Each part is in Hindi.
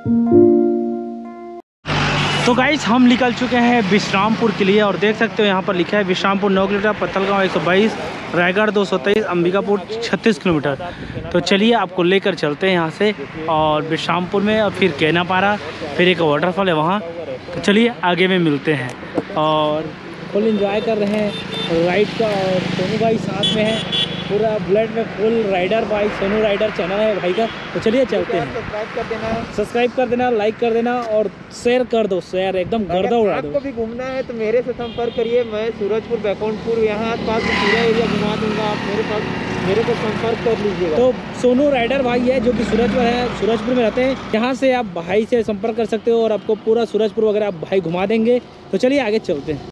तो गाइस हम निकल चुके हैं विश्रामपुर के लिए और देख सकते हो यहाँ पर लिखा है विश्रामपुर 9 किलोमीटर, पत्थलगांव 122, रायगढ़ 223, अंबिकापुर 36 किलोमीटर। तो चलिए आपको लेकर चलते हैं यहाँ से और विश्रामपुर में और फिर केनापारा, फिर एक वाटरफॉल है वहाँ। तो चलिए आगे में मिलते हैं और फुल एंजॉय कर रहे हैं राइड का। और सोनू भाई साथ में है, पूरा बुलेट में फुल राइडर भाई, सोनू राइडर चैनल है भाई का। तो चलिए चलते हैं। सब्सक्राइब कर देना, लाइक कर देना और शेयर कर दो, शेयर एकदम गर्दा उड़ा दो। आपको भी घूमना है तो मेरे से संपर्क करिए। मैं सूरजपुर, बैकुंठपुर यहाँ आसपास पूरा एरिया घुमा दूंगा। आप मेरे को संपर्क कर लीजिएगा। तो सोनू राइडर भाई है जो कि सूरजपुर में रहते हैं। यहाँ से आप भाई से संपर्क कर सकते हो और आपको पूरा सूरजपुर वगैरह आप भाई घुमा देंगे। तो चलिए आगे चलते हैं।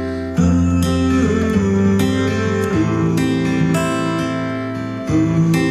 Ooh.